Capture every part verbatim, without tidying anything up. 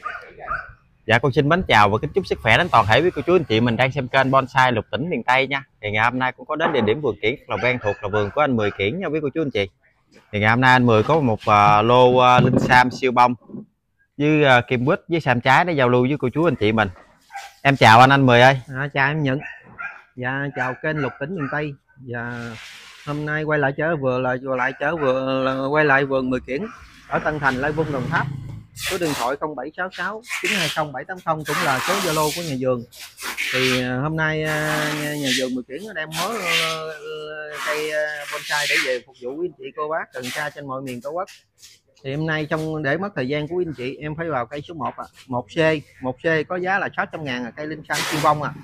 Dạ con xin mến chào và kính chúc sức khỏe đến toàn thể quý cô chú anh chị mình đang xem kênh Bonsai Lục Tỉnh miền Tây nha. Thì ngày hôm nay cũng có đến địa điểm vườn kiển là quen thuộc là vườn của anh Mười Kiển nha quý cô chú anh chị. Thì ngày hôm nay anh Mười có một uh, lô uh, linh sam siêu bông với uh, kim quýt với sam trái để giao lưu với cô chú anh chị mình. Em chào anh anh Mười ơi. À, chào em Nhật. Dạ chào kênh Lục Tỉnh miền Tây. Và hôm nay quay lại trở vừa là vừa lại trở vừa là quay lại vườn Mười Kiển ở Tân Thành, Lai Vung, Đồng Tháp. Số điện thoại không bảy sáu sáu chín hai không bảy tám không cũng là số Zalo của nhà vườn. Thì hôm nay nhà, nhà vườn Mười Kiển đem mới cây bonsai để về phục vụ quý anh chị cô bác gần xa trên mọi miền tổ quốc. Thì hôm nay trong để mất thời gian của quý anh chị, em phải vào cây số một à, một C. một C có giá là sáu trăm ngàn à, cây linh sam siêu bông à.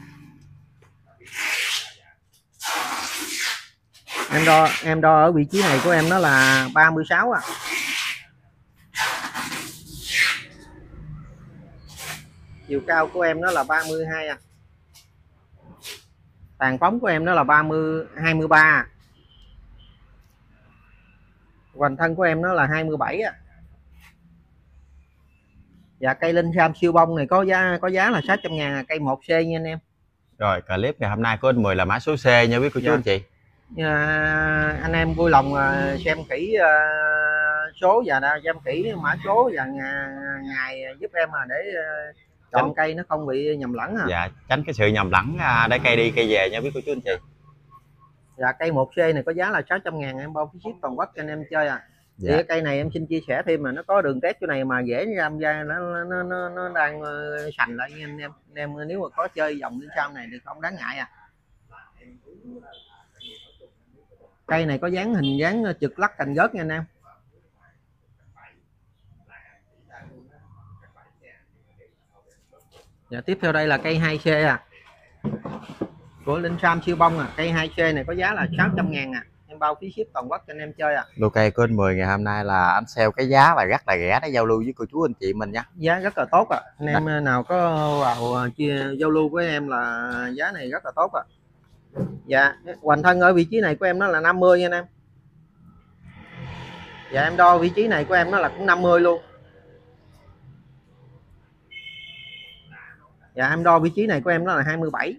Em đo em đo ở vị trí này của em nó là ba mươi sáu à. Chiều cao của em nó là ba mươi hai à. Tàn phóng của em nó là ba mươi hai mươi ba à. Hoành thân của em nó là hai mươi bảy à. Và cây linh sam siêu bông này có giá có giá là sáu trăm ngàn à, cây một C nha anh em. Rồi clip ngày hôm nay của anh Mười là mã số C nha quý cô chú dạ. anh chị. À, anh em vui lòng xem kỹ uh, số và xem kỹ mã số và ngày giúp em à để uh, chọn tránh, cây nó không bị nhầm lẫn à. Dạ, tránh cái sự nhầm lẫn để cây đi cây về nha quý cô chú anh chị. Dạ cây một C này có giá là sáu trăm ngàn, em bao phí ship toàn quốc cho anh em chơi à. Dạ. Thì cái cây này em xin chia sẻ thêm mà nó có đường test chỗ này mà dễ tham gia, nó nó nó, nó đang sành lại nha anh em. Anh em nếu mà có chơi dòng linh sam này thì không đáng ngại à. Cây này có dáng hình dáng trực lắc cành gớt nha anh em. Dạ, tiếp theo đây là cây hai C à, của linh sam siêu bông à. Cây hai C này có giá là sáu trăm ngàn à, em bao phí ship toàn quốc cho anh em chơi à. Lô cây của anh Mười ngày hôm nay là anh sale cái giá là rất là rẻ để giao lưu với cô chú anh chị mình nha. Giá rất là tốt à. Anh em Đã. nào có vào chia giao lưu với em là giá này rất là tốt à. Dạ, hoành thân ở vị trí này của em nó là năm mươi nha anh em. Dạ em đo vị trí này của em nó là cũng năm mươi luôn. Dạ em đo vị trí này của em nó là hai mươi bảy.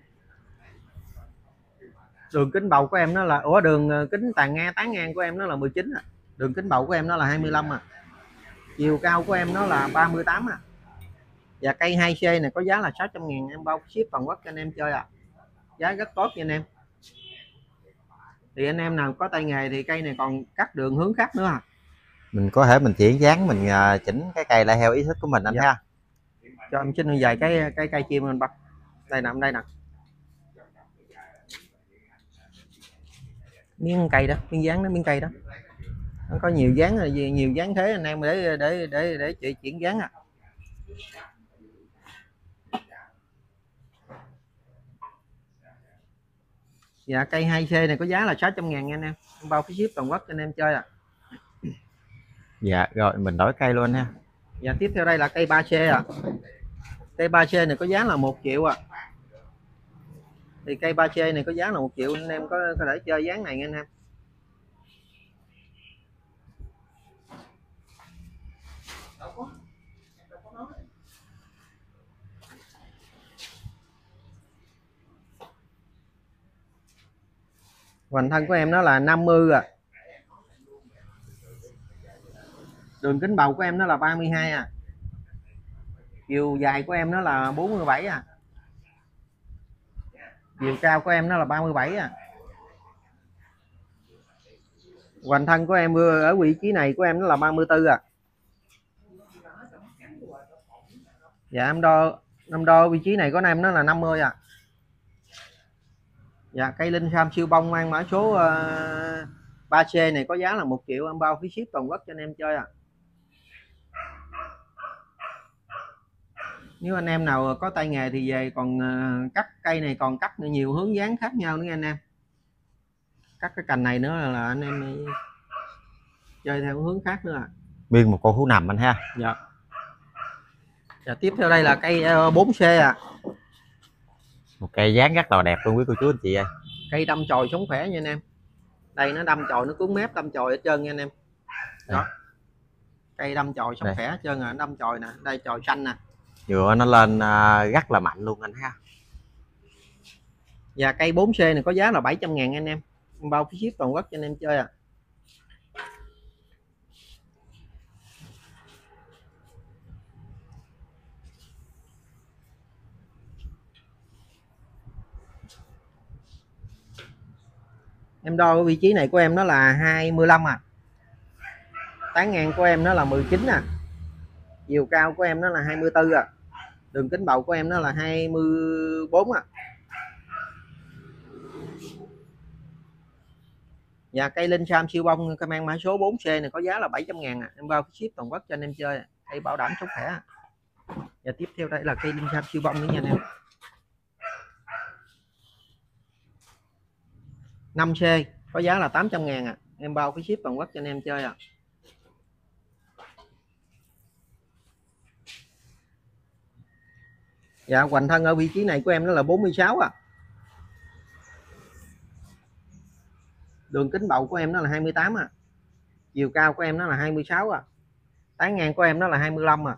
Đường kính bầu của em nó là ủa đường kính tàn ngang tán ngang của em nó là mười chín à. Đường kính bầu của em nó là hai mươi lăm à. Chiều cao của em nó là ba mươi tám à. Và cây hai C này có giá là sáu trăm ngàn, em bao ship toàn quốc cho anh em chơi à. Giá rất tốt nha anh em. Thì anh em nào có tay nghề thì cây này còn cắt đường hướng khác nữa à. Mình có thể mình chuyển dáng, mình chỉnh cái cây lại theo ý thích của mình anh dạ. ha. Cho em xin vài cái cái cây chim mình bắt. Đây nè, đây nè. Miếng cây đó, miếng dáng đó, miếng cây đó. Nó có nhiều dáng là gì, nhiều dáng thế anh em để để để để chị chuyển dáng à. Dạ cây hai C này có giá là sáu trăm ngàn nha anh em, em bao phí ship toàn quốc cho anh em chơi à. Dạ rồi mình đổi cây luôn ha. Dạ tiếp theo đây là cây ba C à. Cây ba C này có giá là một triệu à. Thì cây ba C này có giá là một triệu, anh em có, có thể chơi dáng này nha anh em. Hoành thân của em nó là năm mươi à. Đường kính bầu của em nó là ba mươi hai à. Chiều dài của em nó là bốn mươi bảy à. Chiều cao của em nó là ba mươi bảy à. Hoành thân của em ở vị trí này của em nó là ba mươi tư à. Dạ em đo em đo vị trí này của em nó là năm mươi à. Dạ cây linh sam siêu bông mang mã số uh, ba C này có giá là một triệu, em bao phí ship toàn quốc cho anh em chơi à. Nếu anh em nào có tay nghề thì về còn uh, cắt cây này còn cắt nhiều hướng dáng khác nhau nữa anh em. Cắt cái cành này nữa là, là anh em chơi theo hướng khác nữa à. Nguyên một con hú nằm anh ha. Dạ. Dạ tiếp theo đây là cây uh, bốn C à. Một cây dáng rất là đẹp luôn quý cô chú anh chị ơi. Cây đâm chồi sống khỏe nha anh em. Đây nó đâm chồi, nó cuốn mép đâm chồi hết trơn nha anh em. Đó. Cây đâm chồi sống khỏe hết trơn à, đâm chồi nè, đây chồi xanh nè. nhựa nó lên à, rất là mạnh luôn anh ha. Và cây bốn C này có giá là bảy trăm ngàn anh em, bao phí ship toàn quốc cho anh em chơi à. Em đo cái vị trí này của em nó là hai mươi lăm à, tán ngang của em nó là mười chín à, chiều cao của em nó là hai mươi tư à, đường kính bầu của em nó là hai mươi bốn à. Và cây linh sam siêu bông mang mã số bốn C này có giá là bảy trăm ngàn à, em bao ship toàn quốc cho anh em chơi, cây bảo đảm sức khỏe. Và tiếp theo đây là cây linh sam siêu bông nữa nha anh em, năm C có giá là tám trăm ngàn à, em bao cái ship toàn quốc cho anh em chơi à. Dạ hoành thân ở vị trí này của em nó là bốn mươi sáu à, đường kính bầu của em nó là hai mươi tám à, chiều cao của em nó là hai mươi sáu à, tán ngang của em nó là hai mươi lăm à.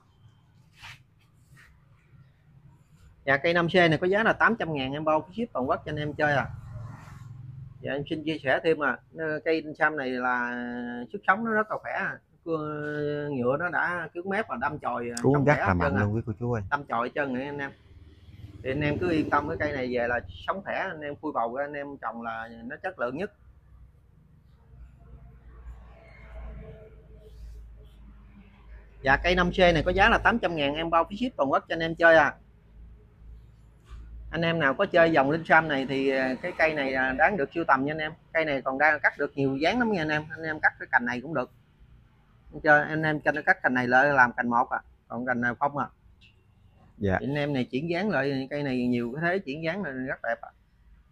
Dạ cây năm C này có giá là tám trăm ngàn, em bao ship toàn quốc cho anh em chơi à. Dạ em xin chia sẻ thêm à, cây sam này là sức sống nó rất là khỏe à. Nhựa nó đã cứng mép và đâm chồi Cuốn rất là mạnh luôn quý cô chú ơi, đâm chồi chân này anh em, thì anh em cứ yên tâm cái cây này về là sống khỏe, anh em khui bầu anh em trồng là nó chất lượng nhất. Và cây năm C này có giá là tám trăm ngàn, em bao phí ship toàn quốc cho anh em chơi à. Anh em nào có chơi dòng linh sam này thì cái cây này đáng được sưu tầm nha anh em, cây này còn đang cắt được nhiều dáng lắm nha anh em, anh em cắt cái cành này cũng được chơi, anh em cho nó cắt cành này lại làm cành một à, còn cành này không à. dạ. Anh em này chuyển dáng lại, cây này nhiều cái thế chuyển dáng là rất đẹp à.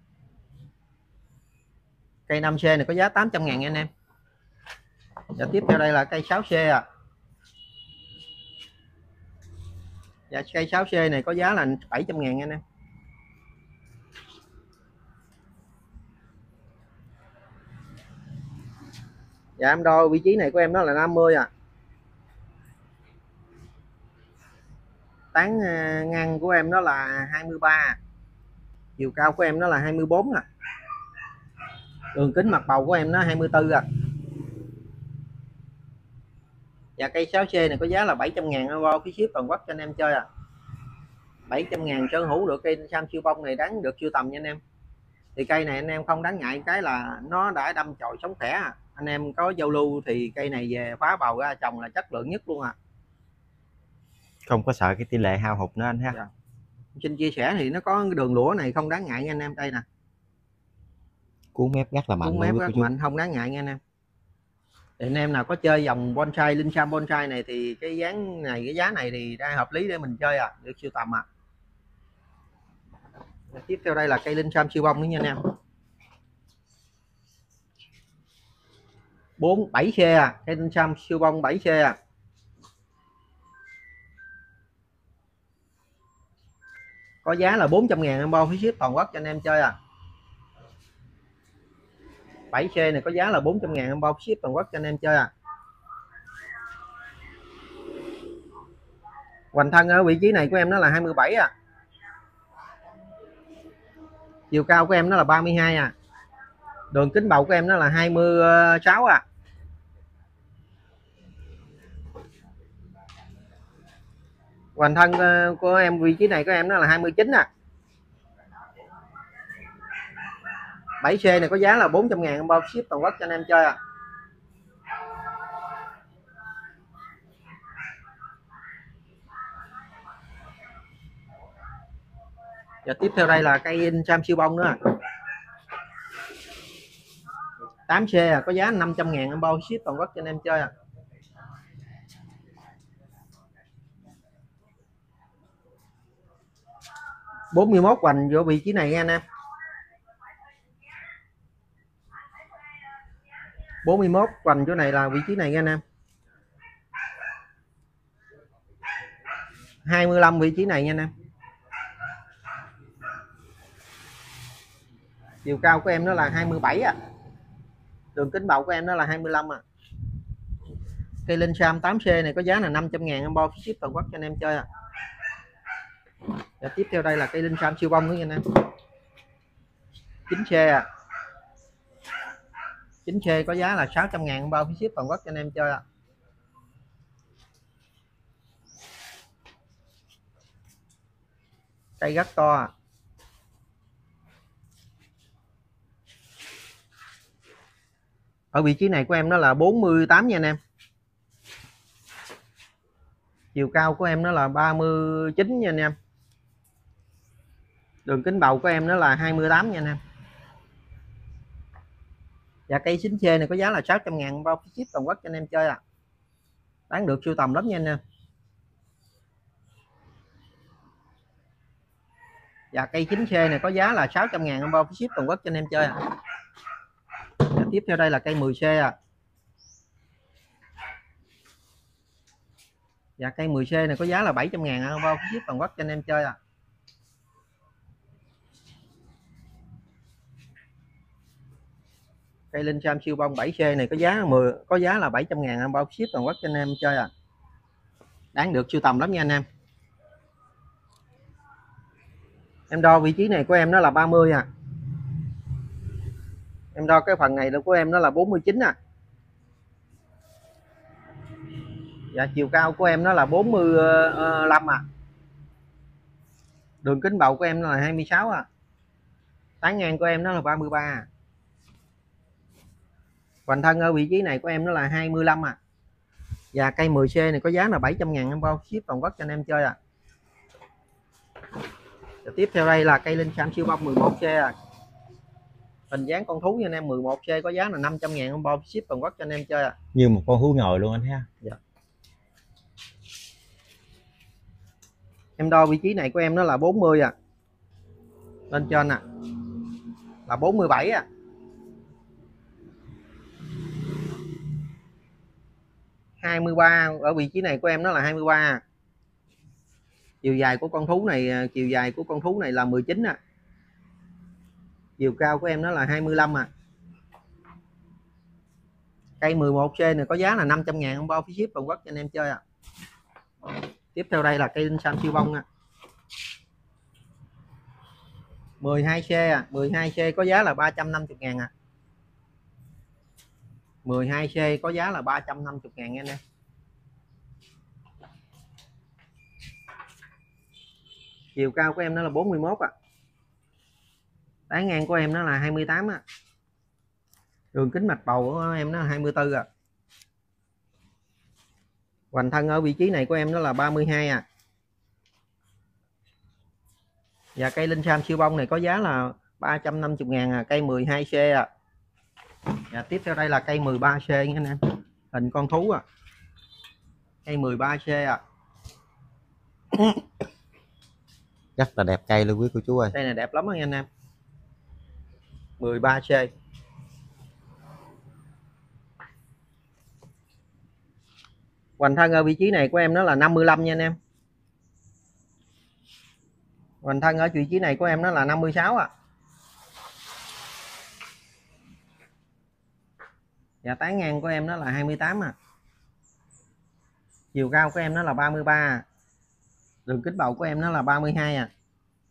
Cây năm C này có giá tám trăm ngàn anh em. Và tiếp theo đây là cây sáu C à. Và cây sáu C này có giá là bảy trăm ngàn anh em. Dạ em đo vị trí này của em đó là năm mươi à, tán ngang của em đó là hai mươi ba, chiều cao của em đó là hai mươi bốn à, đường kính mặt bầu của em nó hai mươi tư à. Và cây sáu C này có giá là bảy trăm ngàn, bao phí ship toàn quốc cho anh em chơi à. bảy trăm ngàn sở hữu được cây sam siêu bông này đáng được sưu tầm nha anh em. Thì cây này anh em không đáng ngại cái là nó đã đâm chồi sống khỏe à. Anh em có giao lưu thì cây này về phá bầu ra trồng là chất lượng nhất luôn à, không có sợ cái tỷ lệ hao hụt nữa anh ha. Dạ. Xin chia sẻ thì nó có đường lũa này không đáng ngại nha anh em, đây nè, cuốn mép rất là mạnh, cuốn mép rất mạnh không đáng ngại nha anh em. Thì anh em nào có chơi dòng bonsai linh sam bonsai này thì cái dáng này cái giá này thì đang hợp lý để mình chơi à, được sưu tầm à. Tiếp theo đây là cây linh sam siêu bông nữa nha anh em, bốn bảy C à, cây linh sam siêu bông bảy C à, có giá là bốn trăm ngàn, em bao phí ship toàn quốc cho anh em chơi à. bảy C này có giá là bốn trăm ngàn, em bao ship toàn quốc cho anh em chơi à. Hoành thân ở vị trí này của em nó là hai mươi bảy à, chiều cao của em nó là ba mươi hai à, đường kính bầu của em nó là hai mươi sáu à. Hoành thân của em vị trí này của em nó là hai mươi chín à. bảy C này có giá là bốn trăm ngàn, em bao ship toàn quốc cho anh em chơi à. Và tiếp theo đây là cây sam siêu bông nữa, tám C à, có giá năm trăm ngàn, em bao ship toàn quốc cho anh em chơi à. bốn mươi mốt hoành vô vị trí này nha anh em, bốn mươi mốt hoành chỗ này là vị trí này nha anh em, hai mươi lăm vị trí này nha anh em. Chiều cao của em nó là hai mươi bảy à, đường kính bầu của em nó là hai mươi lăm à. Cây linh sam tám C này có giá là năm trăm ngàn, em bao ship toàn quốc cho anh em chơi à. Dạ, tiếp theo đây là cây linh sam siêu bông nữa nha anh em. Chín xe à. Chín xe có giá là sáu trăm ngàn bao phí ship toàn quốc cho anh em chơi ạ. À. Cây rất to à. Ở vị trí này của em nó là bốn mươi tám nha anh em. Chiều cao của em nó là ba mươi chín nha anh em. Đường kính bầu của em nó là hai mươi tám nha anh em. Và cây xính xê này có giá là sáu trăm ngàn bao phí ship toàn quốc cho anh em chơi à. Đáng được sưu tầm lắm nha anh em. Và cây chín xê này có giá là sáu trăm ngàn bao phí ship toàn quốc cho anh em chơi à. Và tiếp theo đây là cây mười xê à. Và cây mười xê này có giá là bảy trăm ngàn bao phí ship toàn quốc cho anh em chơi à. Cây linh sam siêu bông bảy xê này có giá mười có giá là bảy trăm ngàn bao phí ship toàn quốc cho anh em chơi à. Đáng được sưu tầm lắm nha anh em. Em đo vị trí này của em nó là ba mươi à. Em đo cái phần này của em nó là bốn mươi chín à. Dạ chiều cao của em nó là bốn mươi lăm à. Đường kính bầu của em nó là hai mươi sáu à. Tán ngang của em nó là ba mươi ba à. Hoành thân ở vị trí này của em nó là hai mươi lăm à. Và cây mười xê này có giá là bảy trăm ngàn em bao ship toàn quốc cho anh em chơi à. Và tiếp theo đây là cây linh sam siêu bông mười một xê à. Hình dáng con thú nha anh em, mười một xê có giá là năm trăm ngàn em bao ship toàn quốc cho anh em chơi à. Như một con thú ngồi luôn anh ha. Dạ. Em đo vị trí này của em nó là bốn mươi à. Lên trên à là bốn mươi bảy à. hai mươi ba ở vị trí này của em nó là hai mươi ba à. Chiều dài của con thú này chiều dài của con thú này là mười chín à. Chiều cao của em nó là hai mươi lăm à. Cây mười một xê này có giá là năm trăm ngàn bao phí ship toàn quốc cho anh em chơi à. Tiếp theo đây là cây linh sam siêu bông à. mười hai xê à, mười hai xê có giá là ba trăm năm mươi ngàn à. mười hai xê có giá là ba trăm năm mươi ngàn nha anh em. Chiều cao của em nó là bốn mươi mốt à. Tán ngang của em nó là hai mươi tám à. Đường kính mạch bầu của em nó là hai mươi tư à. Hoành thân ở vị trí này của em nó là ba mươi hai à. Và cây linh sam siêu bông này có giá là ba trăm năm mươi ngàn à, cây mười hai xê à. Và tiếp theo đây là cây mười ba xê nha anh em. Hình con thú à. Cây mười ba xê à. Rất là đẹp cây luôn quý cô chú ơi. Cây này đẹp lắm nha anh em. mười ba xê. Hoành thân ở vị trí này của em nó là năm mươi lăm nha anh em. Hoành thân ở vị trí này của em nó là năm mươi sáu à. Và tán ngang của em nó là hai mươi tám à. Chiều cao của em nó là ba mươi ba à. Đường kính bầu của em nó là ba mươi hai à.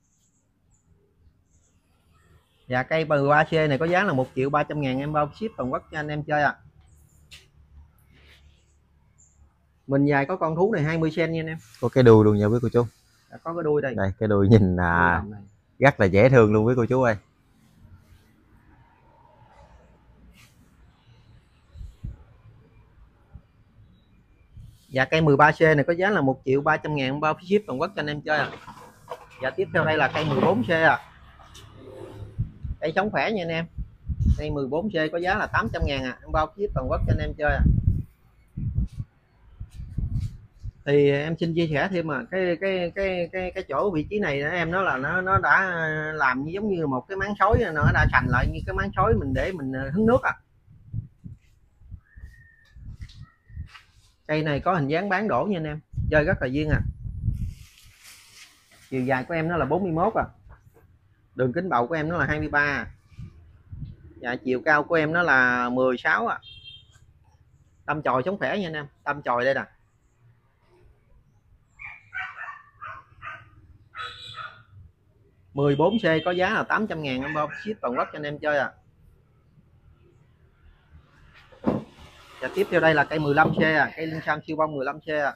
Và cây mười ba xê này có giá là một triệu ba trăm ngàn em bao ship toàn quốc cho anh em chơi à. Mình dài có con thú này hai mươi xen nha anh em. Có cái đuôi luôn nha quý cô chú. Đã có cái đuôi đây. Đây cái đuôi nhìn là rất là dễ thương luôn quý cô chú ơi. Và cây mười ba xê này có giá là một triệu ba trăm ngàn bao ship toàn quốc cho anh em chơi à. Và tiếp theo đây là cây mười bốn xê à. Cây sống khỏe nha anh em. Cây mười bốn xê có giá là tám trăm ngàn à, em bao ship toàn quốc cho anh em chơi à. Thì em xin chia sẻ thêm mà cái cái cái cái cái chỗ vị trí này em nó là nó nó đã làm như giống như một cái máng sói, nó đã sành lại như cái máng sói mình để mình hứng nước à. Cây này có hình dáng bán đổ nha anh em, chơi rất là duyên à. Chiều dài của em nó là bốn mươi mốt à. Đường kính bầu của em nó là hai mươi ba à. Và chiều cao của em nó là mười sáu à. Tâm chồi sống khỏe nha anh em, tâm chồi đây nè. mười bốn xê có giá là tám trăm ngàn, em bao ship toàn quốc cho anh em chơi à. Và tiếp theo đây là cây mười lăm xê à, cây Linh Sam siêu bông mười lăm xê à.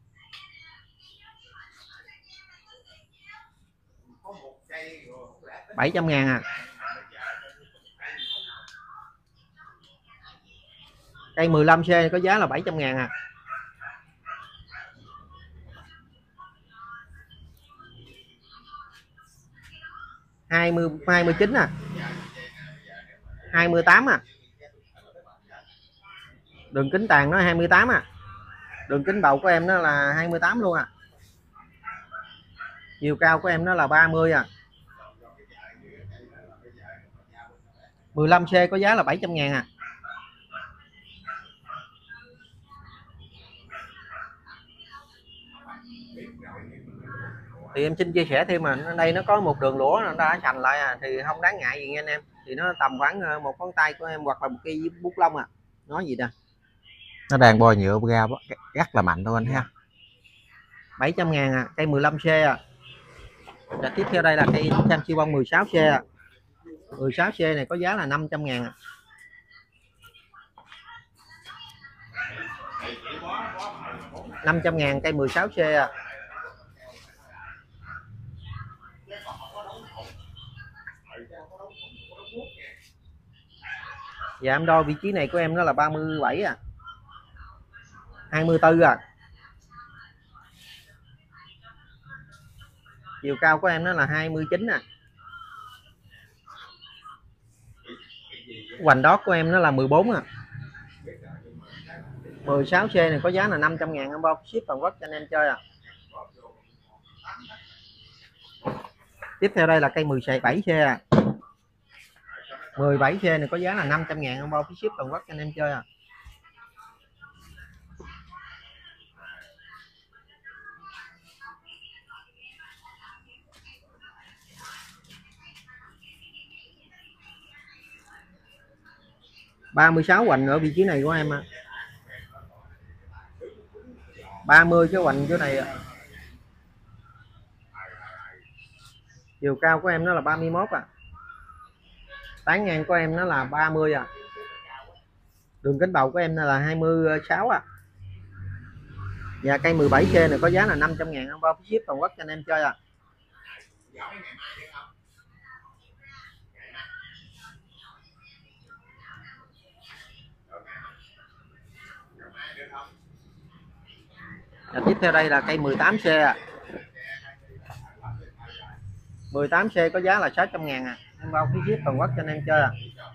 bảy trăm ngàn à. Cây mười lăm xê có giá là bảy trăm ngàn à. hai mươi hai mươi chín à. hai mươi tám à. Đường kính tàn nó hai mươi tám à. Đường kính đầu của em nó là hai mươi tám luôn à. Chiều cao của em nó là ba mươi à. mười lăm xê có giá là bảy trăm ngàn à. Thì em xin chia sẻ thêm mà ở đây nó có một đường lũa nó đã sành lại à, thì không đáng ngại gì nha anh em. Thì nó tầm khoảng một ngón tay của em hoặc là một cây bút lông à. Nói gì nè. Nó đang bôi nhựa ra rất là mạnh luôn anh ha. bảy trăm ngàn à, cây mười lăm xê à. Và tiếp theo đây là cây Sam siêu bông mười sáu xê à. mười sáu xê này có giá là năm trăm ngàn à. năm trăm ngàn cây mười sáu xê à. Dạ em đo vị trí này của em nó là ba mươi bảy à. hai mươi tư à. Chiều cao của em nó là hai mươi chín à. Hoành đót của em nó là mười bốn à. mười sáu xê này có giá là năm trăm ngàn, em bao ship toàn quốc cho anh em chơi à. Tiếp theo đây là cây mười bảy xê à. mười bảy xê này có giá là năm trăm ngàn, em bao ship toàn quốc cho anh em chơi à. ba mươi sáu hoành ở vị trí này của em à. ba mươi cái hoành chỗ này à. Chiều cao của em nó là ba mươi mốt à. Tán ngang của em nó là ba mươi à. Đường kính đầu của em nó là hai mươi sáu à. Và cây mười bảy xê này có giá là năm trăm ngàn, em bao ship toàn quốc cho anh em chơi à. Và tiếp theo đây là cây mười tám xê à. mười tám xê có giá là sáu trăm ngàn à, em bao phí ship toàn quốc cho anh em chơi à.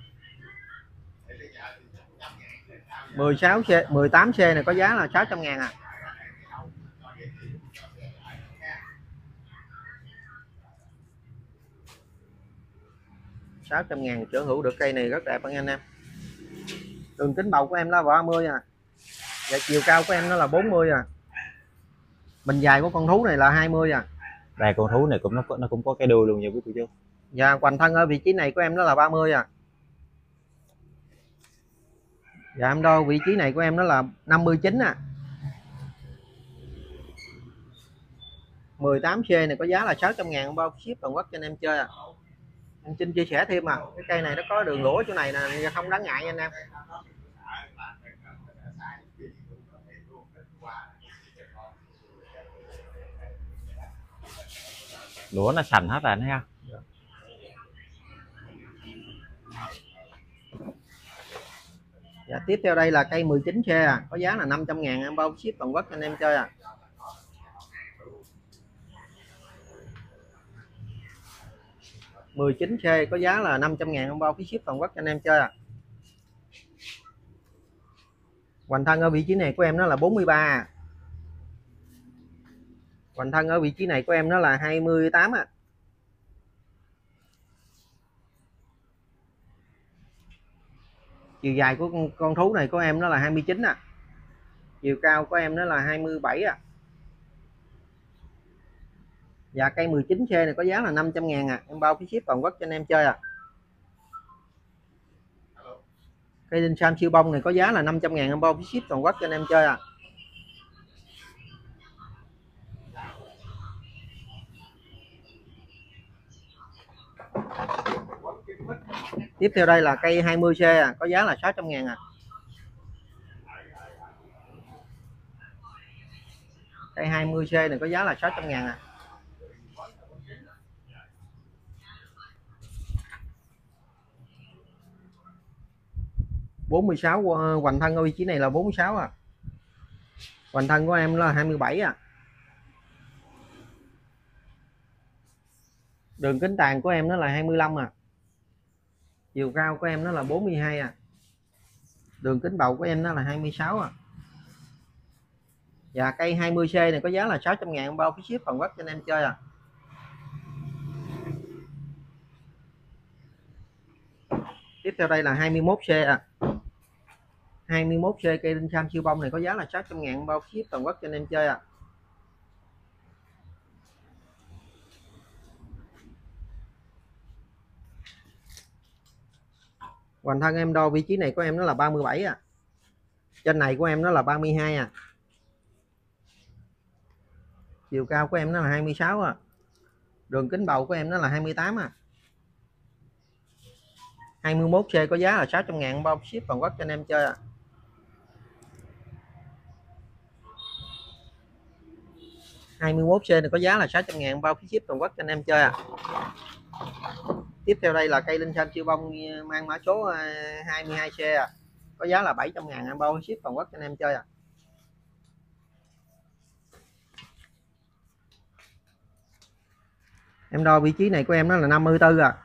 mười sáu xê, mười tám xê này có giá là sáu trăm ngàn à. sáu trăm ngàn sở hữu được cây này rất đẹp anh em. Đường kính bầu của em là ba mươi à. Và chiều cao của em nó là bốn mươi à. Mình dài của con thú này là hai mươi à. Đây con thú này cũng nó nó cũng có cái đuôi luôn nha quý cô chú. Và hoành thân ở vị trí này của em nó là ba mươi à. Và em đo vị trí này của em nó là năm mươi chín à. mười tám xê này có giá là sáu trăm ngàn, bao ship toàn quốc cho anh em chơi à. Em xin chia sẻ thêm à, cái cây này nó có đường lũa chỗ này nè, không đáng ngại nha anh em. Lũa nó sành hết rồi anh thấy không. Dạ, tiếp theo đây là cây mười chín xê à, có giá là năm trăm ngàn, em bao ship toàn quốc cho anh em chơi à. mười chín xê có giá là năm trăm ngàn, em bao phí ship toàn quốc cho anh em chơi à. Hoành thân ở vị trí này của em nó là bốn mươi ba à. Hoành thân ở vị trí này của em nó là hai mươi tám à. Chiều dài của con, con thú này của em nó là hai mươi chín à. Chiều cao của em nó là hai mươi bảy à. Và cây mười chín xê này có giá là năm trăm ngàn à, em bao phí ship toàn quốc cho anh em chơi à. Cây Linh Sam siêu bông này có giá là năm trăm ngàn, em bao phí ship toàn quốc cho anh em chơi à. Tiếp theo đây là cây hai mươi C à, có giá là sáu trăm ngàn à. Cây hai mươi C này có giá là sáu trăm ngàn à. bốn mươi sáu hoành thân ở vị trí này là bốn mươi sáu à. Hoành thân của em là hai mươi bảy à. Đường kính tàn của em nó là hai mươi lăm à. Chiều cao của em nó là bốn mươi hai à. Đường kính bầu của em nó là hai mươi sáu à. Và cây hai mươi C này có giá là sáu trăm ngàn bao phí ship toàn quốc cho anh em chơi à. Tiếp theo đây là hai mươi mốt C à. hai mươi mốt C cây đinh sam siêu bông này có giá là sáu trăm ngàn bao phí ship toàn quốc cho anh em chơi à. Hoành thân em đo vị trí này của em nó là ba mươi bảy à. Trên này của em nó là ba mươi hai à. Chiều cao của em nó là hai mươi sáu à. Đường kính bầu của em nó là hai mươi tám à. hai mươi mốt C có giá là sáu trăm ngàn bao ship toàn quốc cho anh em chơi à. hai mươi mốt C này có giá là sáu trăm ngàn bao phí ship toàn quốc cho anh em chơi à. Tiếp theo đây là cây linh xanh siêu bông mang mã số hai mươi hai C à. Có giá là bảy trăm ngàn bao ship toàn quốc cho anh em chơi à. Em đo vị trí này của em nó là năm mươi tư à.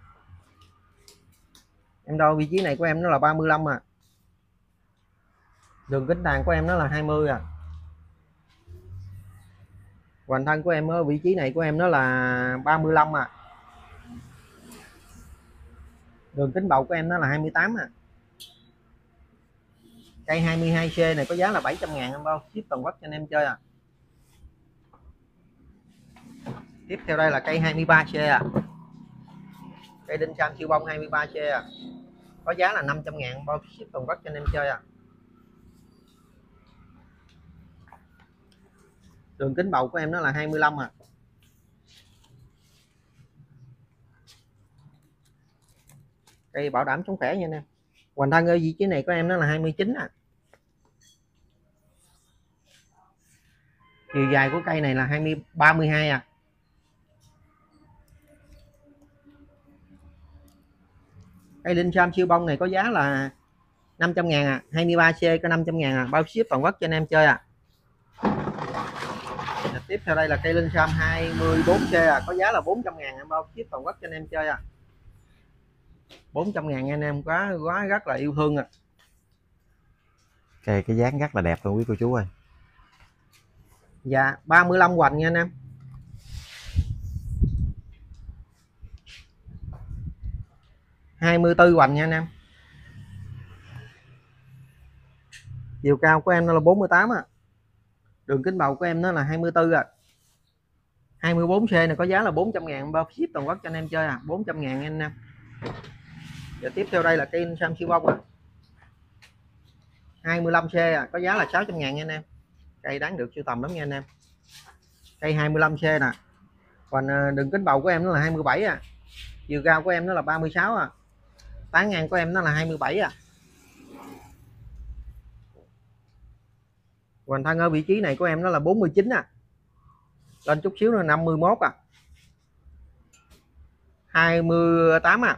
Em đo vị trí này của em nó là ba mươi lăm à. Đường kính tàn của em nó là hai mươi à. Hoành thân của em ở vị trí này của em nó là ba mươi lăm à. Đường kính bầu của em nó là hai mươi tám à. Cây hai mươi hai C này có giá là bảy trăm ngàn bao ship toàn quốc cho anh em chơi à. Tiếp theo đây là cây hai mươi ba C à. Cây đinh sam siêu bông hai mươi ba C à. Có giá là năm trăm ngàn bao ship toàn quốc cho anh em chơi à. Đường kính bầu của em nó là hai mươi lăm à. Cây bảo đảm chống khỏe nha anh em. Hoành thân ở vị trí này của em nó là hai mươi chín à. Chiều dài của cây này là hai mươi ba mươi hai à. Cây linh sam siêu bông này có giá là năm trăm ngàn à. hai mươi ba C có năm trăm ngàn à bao ship toàn quốc cho anh em chơi à. Tiếp theo đây là cây linh sam hai mươi bốn C à. Có giá là bốn trăm ngàn bao ship toàn quốc cho anh em chơi à. bốn trăm ngàn anh em quá quá rất là yêu thương à. Cây cái dáng rất là đẹp luôn quý cô chú ơi. Dạ ba mươi lăm hoành nha anh em. hai mươi tư hoành nha anh em. Chiều cao của em nó là bốn mươi tám à. Đường kính bầu của em nó là hai mươi tư à. hai mươi bốn C này có giá là bốn trăm ngàn bao ship toàn quốc cho anh em chơi à. bốn trăm ngàn anh em. Và tiếp theo đây là cây sam siêu bông à. hai mươi lăm C à. Có giá là sáu trăm ngàn anh em. Cây đáng được sưu tầm lắm nha anh em. Cây hai mươi lăm C nè. Còn đường kính bầu của em nó là hai mươi bảy à. Chiều cao của em nó là ba mươi sáu à. Tán ngang của em nó là hai mươi bảy à. Hoành thân ở vị trí này của em nó là bốn mươi chín à. Lên chút xíu là năm mươi mốt à. hai mươi tám à.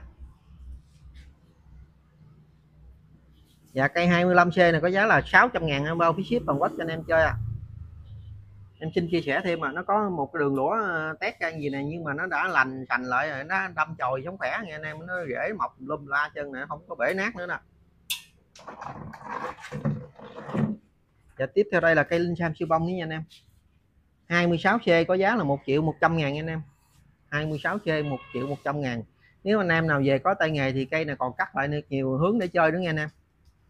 Và cây hai mươi lăm C này có giá là sáu trăm ngàn bao phí ship toàn quốc cho anh em chơi à. Em xin chia sẻ thêm mà nó có một cái đường lũa tét ra gì này nhưng mà nó đã lành sành lại rồi, nó đâm chồi sống khỏe nha anh em, nó rễ mọc lum la chân này, không có bể nát nữa nè. Và tiếp theo đây là cây linh sam siêu bông nha anh em. hai mươi sáu C có giá là một triệu một trăm ngàn anh em. hai mươi sáu C một triệu một trăm ngàn. Nếu anh em nào về có tay nghề thì cây này còn cắt lại nhiều hướng để chơi nữa nha anh em.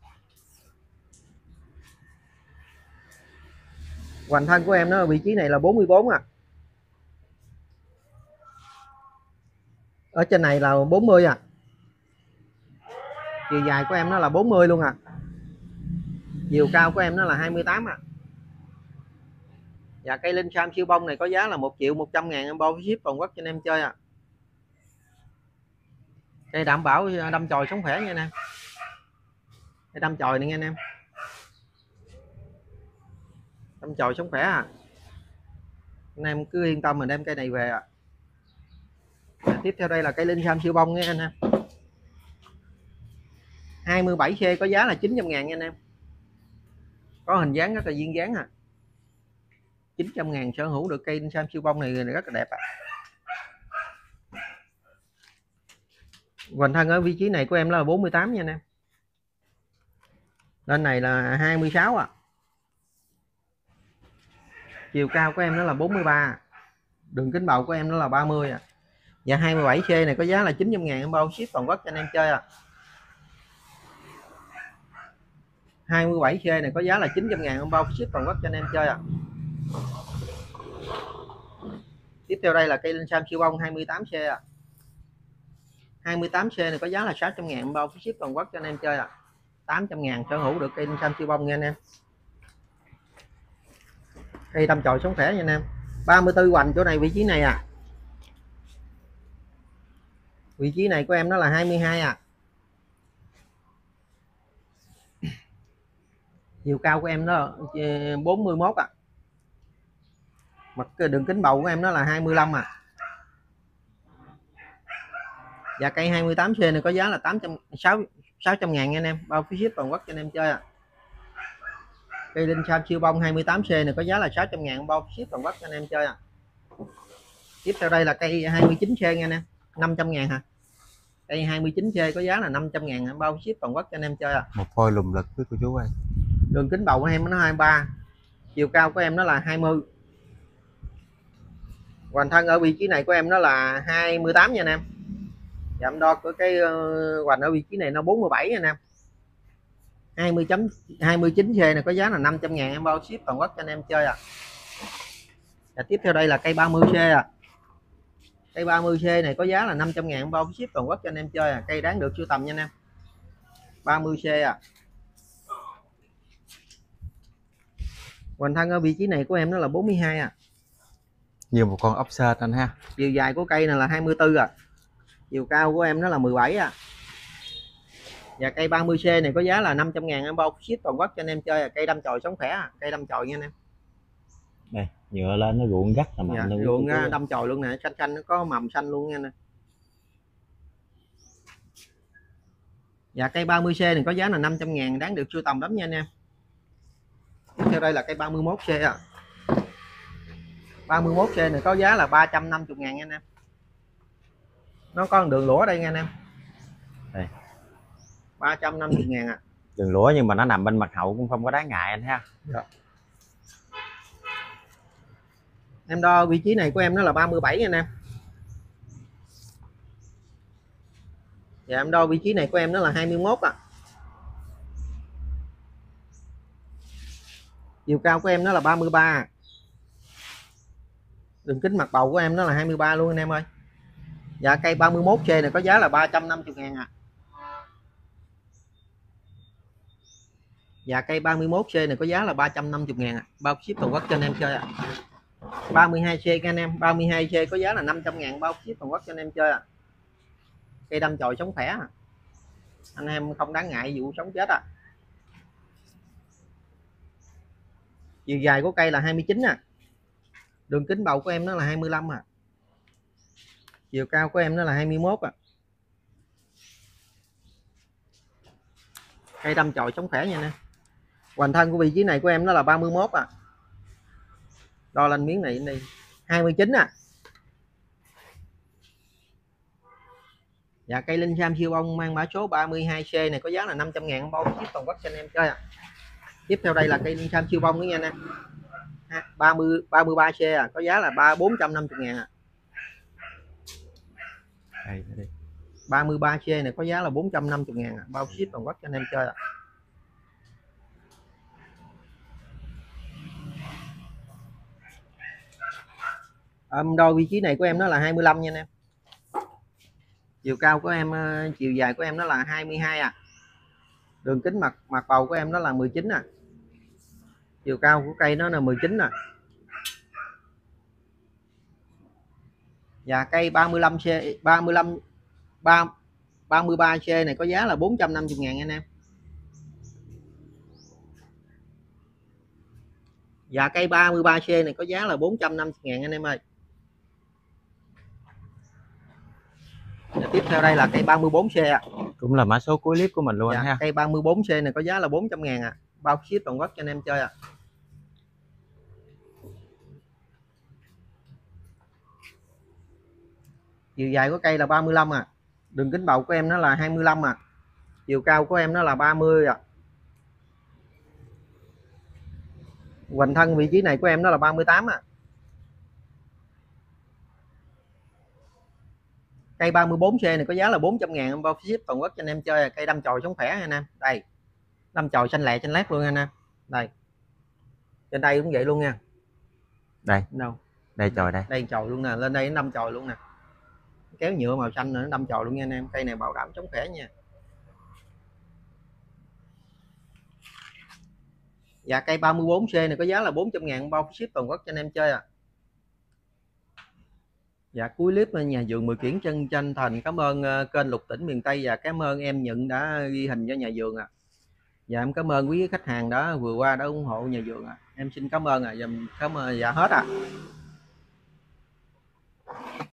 Hoành thân của em nó ở vị trí này là bốn mươi bốn à. Ở trên này là bốn mươi à. Chiều dài của em nó là bốn mươi luôn à. Chiều cao của em nó là hai mươi tám à. Và cây linh sam siêu bông này có giá là một triệu một trăm ngàn em bao ship toàn quốc cho anh em chơi à. Cây đảm bảo đâm chồi sống khỏe nha anh em. Cây đâm chồi này nghe anh em. Đâm chồi sống khỏe à. Anh em cứ yên tâm mình đem cây này về à. Tiếp theo đây là cây linh sam siêu bông nha anh em. hai mươi bảy xê có giá là chín trăm ngàn nha anh em. Có hình dáng rất là duyên dáng à. chín trăm ngàn sở hữu được cây linh sam siêu bông này rất là đẹp à. Hoành thân ở vị trí này của em là bốn mươi tám nha anh em. Lên này là hai mươi sáu à. Chiều cao của em nó là bốn mươi ba. Đường kính bầu của em nó là ba mươi à. Và hai mươi bảy xê này có giá là chín trăm ngàn em bao ship toàn quốc cho anh em chơi à. hai mươi bảy xê này có giá là chín trăm ngàn em bao ship toàn quốc cho anh em chơi à. Tiếp theo đây là cây linh sam siêu bông hai mươi tám xê à. hai mươi tám xê này có giá là sáu trăm ngàn em bao ship toàn quốc cho anh em chơi à. tám trăm ngàn sở hữu được cây linh sam siêu bông nha anh em. Cây đâm chồi sống khỏe nha anh em. ba mươi tư hoành chỗ này vị trí này à. Vị trí này của em nó là hai mươi hai à. Chiều cao của em nó là bốn mươi mốt à. Mặt đường kính bầu của em nó là hai mươi lăm à. Và cây hai mươi tám xê này có giá là tám trăm sáu trăm ngàn nha anh em, bao phí ship toàn quốc cho anh em chơi à. Cây linh sam siêu bông hai mươi tám xê này có giá là sáu trăm ngàn bao ship toàn quốc cho anh em chơi à. Tiếp theo đây là cây hai mươi chín xê nha anh em, năm trăm ngàn hả. Cây hai mươi chín xê có giá là năm trăm ngàn bao ship toàn quốc cho anh em chơi à. Một phôi lùm lực với cô chú ơi. Đường kính bầu của em nó hai mươi ba, chiều cao của em nó là hai mươi. Hoành thân ở vị trí này của em nó là hai mươi tám nha anh em. Và em đo của cái hoành ở vị trí này nó bốn mươi bảy nha anh em. hai mươi chấm hai mươi chín xê này có giá là năm trăm ngàn em bao ship toàn quốc cho anh em chơi à. Và tiếp theo đây là cây ba mươi xê à. Cây ba mươi xê này có giá là năm trăm ngàn em bao ship toàn quốc cho anh em chơi à. Cây đáng được sưu tầm nha anh em. ba mươi xê à. Hoành thân ở vị trí này của em nó là bốn mươi hai à. Nhiều một con ốc sên anh ha. Chiều dài của cây này là hai mươi tư à. Chiều cao của em nó là mười bảy à. Và cây ba mươi xê này có giá là năm trăm ngàn em bao ship toàn quốc cho anh em chơi à. Cây đâm chồi sống khỏe à. Cây đâm chồi nha anh em. Đây, nhựa lên nó ruộng gắt là mạnh. Dạ, ruộng đâm chồi luôn nè, xanh xanh nó có mầm xanh luôn nha nè. Và cây ba mươi xê này có giá là năm trăm ngàn, đáng được sưu tầm lắm nha anh em. Tiếp theo đây là cây ba mươi mốt xê à. ba mươi mốt xê này có giá là ba trăm năm mươi ngàn nha anh em. Nó có đường lũa đây nha anh em. Đây. ba trăm năm mươi ngàn à. Đường lũa nhưng mà nó nằm bên mặt hậu cũng không có đáng ngại anh ha. Dạ. Em đo vị trí này của em nó là ba mươi bảy nha anh em. Dạ em đo vị trí này của em nó là hai mươi mốt à. Chiều cao của em nó là ba mươi ba. Đường kính mặt bầu của em nó là hai mươi ba luôn anh em ơi. Dạ cây ba mươi mốt xê này có giá là ba trăm năm mươi ngàn à. Dạ cây ba mươi mốt xê này có giá là ba trăm năm mươi ngàn à. Bao ship toàn quốc cho anh em chơi à. ba mươi hai xê anh em, ba mươi hai xê có giá là năm trăm ngàn bao ship toàn quốc cho anh em chơi à. Cây đâm chồi sống khỏe à. Anh em không đáng ngại vụ sống chết à. Chiều dài của cây là hai mươi chín à. Đường kính bầu của em nó là hai mươi lăm à. Chiều cao của em nó là hai mươi mốt à. Cây đâm chồi sống khỏe nha nè. Hoành thân của vị trí này của em nó là ba mươi mốt à. Đo lên miếng này đi, hai mươi chín à. Dạ cây linh sam siêu bông mang mã số ba mươi hai xê này có giá là năm trăm ngàn bao ship toàn quốc cho anh em chơi à. Tiếp theo đây là cây linh sam siêu bông nữa nha anh em. ba mươi ba mươi ba xê à, có giá là ba bốn trăm năm mươi ngàn à. Đây, đây. ba mươi ba xê này có giá là bốn trăm năm mươi ngàn à, bao ship toàn quốc cho anh em chơi à. Âm đo vị trí này của em nó là hai mươi lăm nha anh em. Chiều cao của em, chiều dài của em nó là hai mươi hai à. Đường kính mặt mặt bầu của em nó là mười chín à. Chiều cao của cây nó là mười chín à. Và cây ba mươi lăm xê ba mươi lăm ba ba mươi ba C này có giá là bốn trăm năm mươi ngàn anh em. Và cây ba mươi ba C này có giá là bốn trăm năm mươi ngàn anh em ơi. Và tiếp theo đây là cây ba mươi bốn C à. Cũng là mã số cuối clip của mình luôn Dạ, anh ha. cây ba mươi bốn C này có giá là bốn trăm ngàn à, bao ship toàn quốc cho anh em chơi à. Chiều dài của cây là ba mươi lăm à, đường kính bầu của em nó là hai mươi lăm à, chiều cao của em nó là ba mươi à. Hoành thân vị trí này của em nó là ba mươi tám à. Cây ba mươi bốn C này có giá là bốn trăm ngàn em bao ship toàn quốc cho anh em chơi à. Cây đâm chồi sống khỏe anh em. Đây, đâm chồi xanh lẹ xanh lét luôn anh em. Đây, trên đây cũng vậy luôn nha. Đây đâu đây chồi đây, đây chồi luôn nè, lên đây nó đâm chồi luôn nè, kéo nhựa màu xanh nữa, nó đâm chồi luôn nha anh em. Cây này bảo đảm chống khỏe nha. Và cây ba mươi bốn C này có giá là bốn trăm ngàn bao ship toàn quốc cho anh em chơi à. Dạ, cuối clip nhà vườn mười kiển chân chân thành cảm ơn uh, kênh Lục Tỉnh miền Tây và cảm ơn em Nhận đã ghi hình cho nhà vườn à. Dạ em cảm ơn quý khách hàng đó vừa qua đã ủng hộ nhà vườn à. Em xin cảm ơn à, và cảm ơn dạ hết à.